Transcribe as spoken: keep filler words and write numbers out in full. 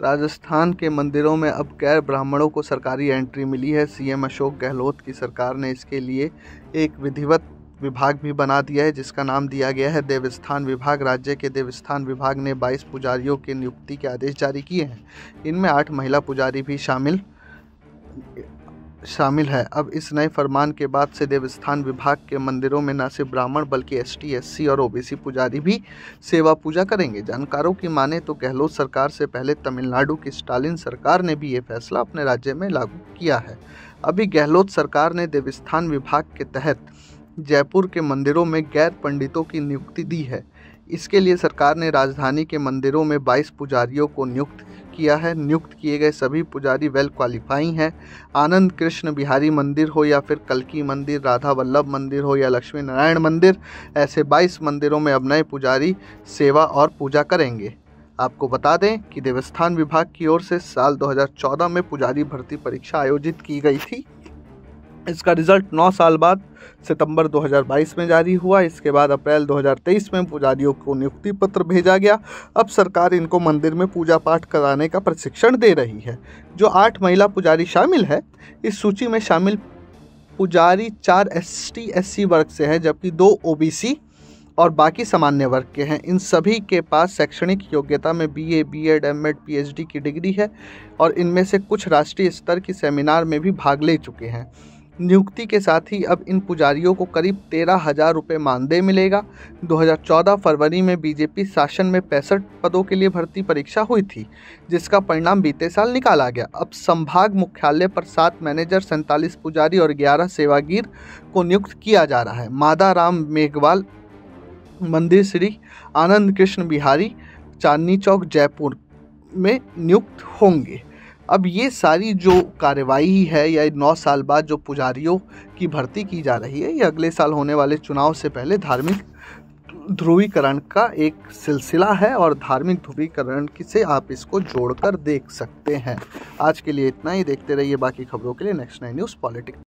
राजस्थान के मंदिरों में अब गैर ब्राह्मणों को सरकारी एंट्री मिली है। सीएम अशोक गहलोत की सरकार ने इसके लिए एक विधिवत विभाग भी बना दिया है, जिसका नाम दिया गया है देवस्थान विभाग। राज्य के देवस्थान विभाग ने बाईस पुजारियों की नियुक्ति के आदेश जारी किए हैं। इनमें आठ महिला पुजारी भी शामिल शामिल है। अब इस नए फरमान के बाद से देवस्थान विभाग के मंदिरों में न सिर्फ ब्राह्मण बल्कि एसटी, एससी और ओबीसी पुजारी भी सेवा पूजा करेंगे। जानकारों की माने तो गहलोत सरकार से पहले तमिलनाडु की स्टालिन सरकार ने भी ये फैसला अपने राज्य में लागू किया है। अभी गहलोत सरकार ने देवस्थान विभाग के तहत जयपुर के मंदिरों में गैर पंडितों की नियुक्ति दी है। इसके लिए सरकार ने राजधानी के मंदिरों में बाईस पुजारियों को नियुक्त किया है। नियुक्त किए गए सभी पुजारी वेल क्वालिफाई हैं। आनंद कृष्ण बिहारी मंदिर हो या फिर कल्की मंदिर, राधा वल्लभ मंदिर हो या लक्ष्मी नारायण मंदिर, ऐसे बाईस मंदिरों में अब नए पुजारी सेवा और पूजा करेंगे। आपको बता दें कि देवस्थान विभाग की ओर से साल दो हज़ार चौदह में पुजारी भर्ती परीक्षा आयोजित की गई थी। इसका रिजल्ट नौ साल बाद सितंबर दो हज़ार बाईस में जारी हुआ। इसके बाद अप्रैल दो हज़ार तेईस में पुजारियों को नियुक्ति पत्र भेजा गया। अब सरकार इनको मंदिर में पूजा पाठ कराने का प्रशिक्षण दे रही है। जो आठ महिला पुजारी शामिल है, इस सूची में शामिल पुजारी चार एसटी एससी वर्ग से हैं, जबकि दो ओबीसी और बाकी सामान्य वर्ग के हैं। इन सभी के पास शैक्षणिक योग्यता में बीए, बीएड, एमएड, पीएचडी की डिग्री है और इनमें से कुछ राष्ट्रीय स्तर की सेमिनार में भी भाग ले चुके हैं। नियुक्ति के साथ ही अब इन पुजारियों को करीब तेरह हजार रुपये मानदेय मिलेगा। दो हज़ार चौदह फरवरी में बीजेपी शासन में पैंसठ पदों के लिए भर्ती परीक्षा हुई थी, जिसका परिणाम बीते साल निकाला गया। अब संभाग मुख्यालय पर सात मैनेजर, सैंतालीस पुजारी और ग्यारह सेवागीर को नियुक्त किया जा रहा है। मादा राम मेघवाल मंदिर श्री आनंद कृष्ण बिहारी, चांदनी चौक, जयपुर में नियुक्त होंगे। अब ये सारी जो कार्यवाही है या नौ साल बाद जो पुजारियों की भर्ती की जा रही है, ये अगले साल होने वाले चुनाव से पहले धार्मिक ध्रुवीकरण का एक सिलसिला है और धार्मिक ध्रुवीकरण से आप इसको जोड़कर देख सकते हैं। आज के लिए इतना ही। देखते रहिए बाकी खबरों के लिए नेक्स्ट नाइन न्यूज़ पॉलिटिक्स।